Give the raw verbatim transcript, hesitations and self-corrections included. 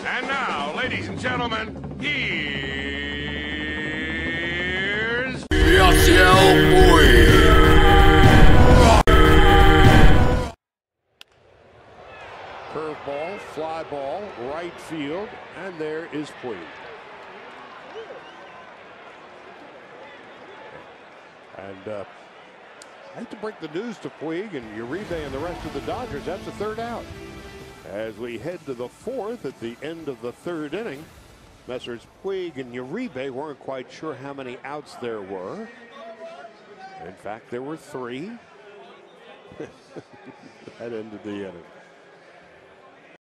And now, ladies and gentlemen, here's Yasiel Puig. Curveball, fly ball, right field, and there is Puig. And uh, I hate to break the news to Puig and Uribe and the rest of the Dodgers. That's the third out. As we head to the fourth at the end of the third inning, Messrs. Puig and Uribe weren't quite sure how many outs there were. In fact, there were three. That ended the inning.